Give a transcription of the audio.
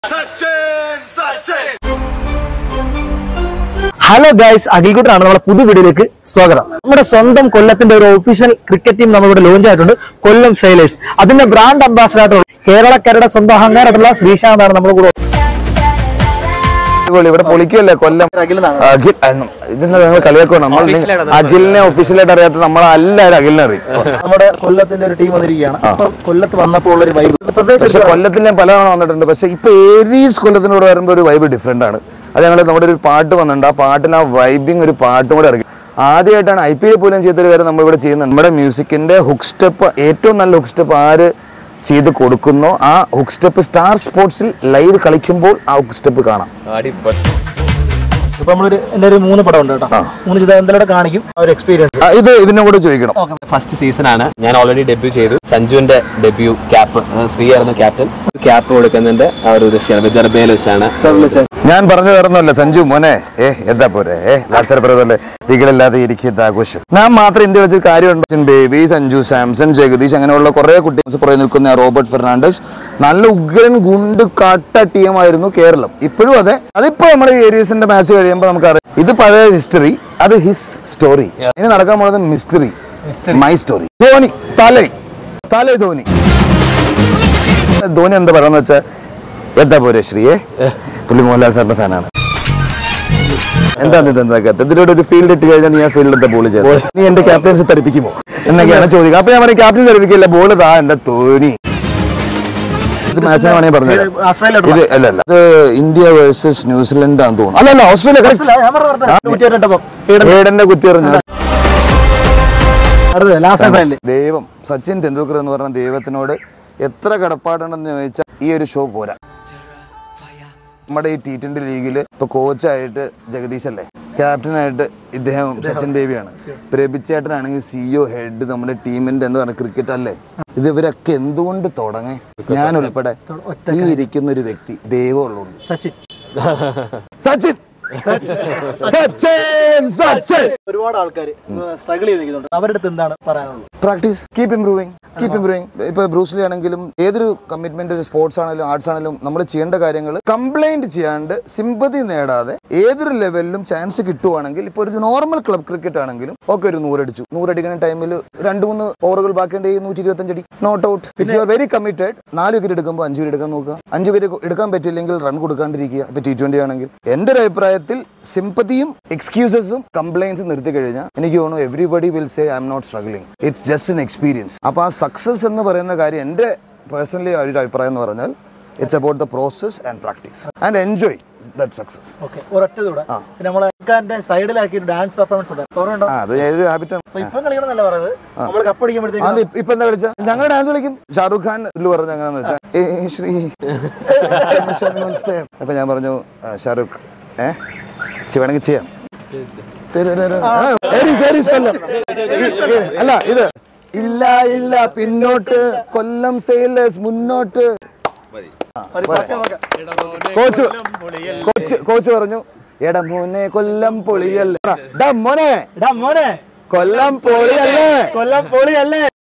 Hello guys, അഖിൽകുട്ടനാണ്. നമ്മുടെ പുതിയ വീഡിയോയിലേക്ക് സ്വാഗതം. നമ്മുടെ സ്വന്തം കൊല്ലത്തിന്റെ ഒരു ഒഫീഷ്യൽ ക്രിക്കറ്റ് ടീം നമ്മളിവിടെ ലോഞ്ച് ആയിട്ടുണ്ട്, കൊല്ലം സെയിലേഴ്സ്. അതിന്റെ ബ്രാൻഡ് അംബാസിഡർ കേരളക്കരുടെ സ്വന്തം അഹങ്കാരമായിട്ടുള്ള ശ്രീശാന്താണ് നമ്മുടെ കൂടെ. ഇവിടെ പൊളിക്കല്ലേ കൊല്ലം ഇതിന് ഞങ്ങൾ കളിയാക്കണം. നമ്മൾ അഖിലിനെ ഒഫീഷ്യലായിട്ട് അറിയാത്ത നമ്മളെല്ലാവരും അഖിലിനെ അറിയും. നമ്മുടെ കൊല്ലത്തിന്റെ ഒരു ടീം വന്നിരിക്കുകയാണ്. കൊല്ലത്ത് വന്നപ്പോൾ ഉള്ളൊരു വൈബ്, പക്ഷെ കൊല്ലത്തിൽ ഞാൻ പലതവണ വന്നിട്ടുണ്ട്. പക്ഷെ ഇപ്പൊ ഏരീസ് കൊല്ലത്തിനോട് വരുമ്പോൾ ഒരു വൈബ് ഡിഫറെന്റ് ആണ്. അത് ഞങ്ങൾ നമ്മുടെ ഒരു പാട്ട് വന്നിട്ടുണ്ട്, ആ പാട്ടിൽ ആ വൈബിങ് ഒരു പാട്ടും കൂടെ ഇറങ്ങി. ആദ്യമായിട്ടാണ് IPL പോലും ചെയ്തൊരു കാര്യം നമ്മളിവിടെ ചെയ്യുന്നത്. നമ്മുടെ മ്യൂസിക്കിന്റെ ഹുക്ക് സ്റ്റെപ്പ്, ഏറ്റവും നല്ല ഹുക്ക് സ്റ്റെപ്പ് ആര് ചെയ്ത് കൊടുക്കുന്നോ ആ ഹുക്ക് സ്റ്റെപ്പ് സ്റ്റാർ സ്പോർട്സിൽ ലൈവ് കളിക്കുമ്പോൾ ആ ഹുക്ക് സ്റ്റെപ്പ് കാണാം. ഇപ്പൊ നമ്മളൊരു എന്റെ ഒരു 3 പടം ഉണ്ട് കേട്ടോ. 3 ചിത്രം എന്തെങ്കിലും കാണിക്കും ഒരു എക്സ്പീരിയൻസ്. ഇത് ഇതിനെ കൂടെ ചോദിക്കണം. ഫസ്റ്റ് സീസൺ ആണ്, ഞാൻ ഓൾറെഡി ഡെബ്യൂ ചെയ്തു. സഞ്ജുവിന്റെ ഡെബ്യൂ ക്യാപ്പ്, ശ്രീ ആയിരുന്നു ക്യാപ്റ്റൻ. ക്യാപ്പ് കൊടുക്കുന്നതിന്റെ ആ ഒരു ദൃശ്യമാണ് വിദർഭയിൽ വെച്ചാണ്. ഞാൻ പറഞ്ഞു തരുന്നല്ല സഞ്ജു മോനെ, എന്താ പോരെ ലാസരപ്രദല്ലേ ഇകളില്ലാതെ ഇരിക്കുന്ന ആഘോഷം. ഞാൻ മാത്രം ഇന്ത്യ വെച്ച് കാര്യമുണ്ട്. ബേബി, സഞ്ജു സാംസൺ, ജഗദീഷ്, അങ്ങനെയുള്ള കുറെ കുട്ടികൾ പുറകെ നിൽക്കുന്ന റോബർട്ട് ഫെർണാണ്ടസ്. നല്ല ഉഗ്രൻ ഗുണ്ട് കാട്ട ടീമായിരുന്നു കേരളം. ഇപ്പോഴും അതെ. അതിപ്പോ നമ്മുടെ ഏരിയസിന്റെ മാച്ച് കഴിയുമ്പോൾ നമുക്കറിയാം ഇത് പഴയ ഹിസ്റ്ററി, അത് ഹിസ് സ്റ്റോറി. ഇനി നടക്കാൻ പോകുന്നത് മിസ്റ്ററി, മൈ സ്റ്റോറി. ധോണി തലേ ധോണി എന്താ പറയുന്ന വെച്ചാൽ എന്താ പോരെ ശ്രീയെ, പുള്ളി മോഹൻലാൽ സാറിന്റെ ഫാനാണ്. ഇതിലൂടെ ഒരു ഫീൽഡ് ഇട്ട് കഴിഞ്ഞാൽ നീ ആ ഫീൽഡിന്റെ ബോൾ ചെയ്തു, നീ എന്റെ ക്യാപ്റ്റൻസി തെറിപ്പിക്കുമോ എന്നൊക്കെയാണ് ചോദിക്കുക. അപ്പൊ ഞാൻ പറയും ക്യാപ്റ്റൻ തെറിപ്പിക്കില്ല, ബോൾ താ എന്റെ ധോണി. ഇത് മാച്ചാണ് വേണമെങ്കിൽ പറഞ്ഞത്. ഇത് അല്ല ഇത് ഇന്ത്യ വേഴ്സസ് ന്യൂസിലൻഡ് ആണെന്ന് തോന്നുന്നു. അല്ലല്ല, ഓസ്ട്രേലിയ. ഹേഡന്റെ കുറ്റിയെറിഞ്ഞ ദൈവം സച്ചിൻ ടെണ്ടുൽക്കർ എന്ന് പറഞ്ഞ ദൈവത്തിനോട് എത്ര കടപ്പാടുണ്ടെന്ന് ചോദിച്ചാൽ ഈ ഒരു ഷോ പോരാ. നമ്മുടെ ഈ T20 ലീഗിൽ ഇപ്പൊ കോച്ചായിട്ട് ജഗദീഷ് അല്ലേ, ക്യാപ്റ്റനായിട്ട് ഇദ്ദേഹം സച്ചിൻ ബേബിയാണ്, പ്രഭിച്ചേട്ടനാണെങ്കിൽ CEO ഹെഡ് നമ്മുടെ ടീമിന്റെ എന്താ പറയുക ക്രിക്കറ്റ് അല്ലേ. ഇത് ഇവരൊക്കെ എന്തുകൊണ്ട് തുടങ്ങി? ഞാൻ ഉൾപ്പെടെ ഈ ഇരിക്കുന്ന ഒരു വ്യക്തി ദൈവമുള്ളൂ, സച്ചിൻ. ഒരുപാട് ആൾക്കാർ സ്ട്രഗിൾ ചെയ്തിരിക്കുന്നുണ്ട്. അവരുടെ അടുത്ത് എന്താണ് പറയാനുള്ളത്? Practice, keep improving. ഇപ്പൊ ബ്രൂസ്ലി ആണെങ്കിലും ഏതൊരു കമ്മിറ്റ്മെന്റ്, സ്പോർട്സ് ആണെങ്കിലും ആർട്സ് ആണെങ്കിലും നമ്മൾ ചെയ്യേണ്ട കാര്യങ്ങൾ കംപ്ലൈന്റ് ചെയ്യാണ്ട് സിമ്പതി നേടാതെ ഏതൊരു ലെവലിലും ചാൻസ് കിട്ടുവാണെങ്കിൽ, ഇപ്പൊ ഒരു നോർമൽ ക്ലബ് ക്രിക്കറ്റ് ആണെങ്കിലും ഒക്കെ ഒരു 100 അടിച്ചു, 100 അടിക്കുന്ന ടൈമിൽ 2-3 ഓവറുകൾ ബാക്കിയുണ്ടെങ്കിൽ 125 അടി, നോട്ട് ഔട്ട്. പിന്നെ you are very committed. 4 wicket എടുക്കുമ്പോൾ 5 വിക്കറ്റ് എടുക്കാൻ നോക്കുക. 5 വിക്കറ്റ് എടുക്കാൻ പറ്റില്ലെങ്കിൽ റൺ കൊടുക്കാണ്ടിരിക്കുക. ഇപ്പൊ T20 ആണെങ്കിൽ എന്റെ ഒരു അഭിപ്രായത്തിൽ സിമ്പതിയും എക്സ്ക്യൂസസും കംപ്ലൈൻസും നിർത്തി കഴിഞ്ഞാൽ എനിക്ക് തോന്നുന്നു everybody will say I am not struggling, it's just an experience. അപ്പൊ ആ സക്സസ് എന്ന് പറയുന്ന കാര്യം എന്റെ പേഴ്സണലി ഒരു അഭിപ്രായം എന്ന് പറഞ്ഞാൽ it's about the process and practice and enjoy that success. സൈഡിലാക്കി ഡാൻസ് പെർഫോമൻസ് ഇപ്പൊ എന്താ കളിച്ചാ ഞങ്ങൾ ഡാൻസ് കളിക്കും. ഷാറുഖ് ഖാൻ പറഞ്ഞു എങ്ങനെയാന്ന് വെച്ചാൽ ശ്രീ അപ്പൊ ഞാൻ പറഞ്ഞു ഷാറുഖ് വേണമെങ്കിൽ ചെയ്യാം. അല്ല ഇത് ഇല്ല പിന്നോട്ട്, കൊല്ലം സെയിലേഴ്സ് മുന്നോട്ട്. കോച്ച് പറഞ്ഞു എടാ മോനെ കൊല്ലം പൊളിയല്ലേ, മോനെ കൊല്ലം പൊളിയല്ലേ.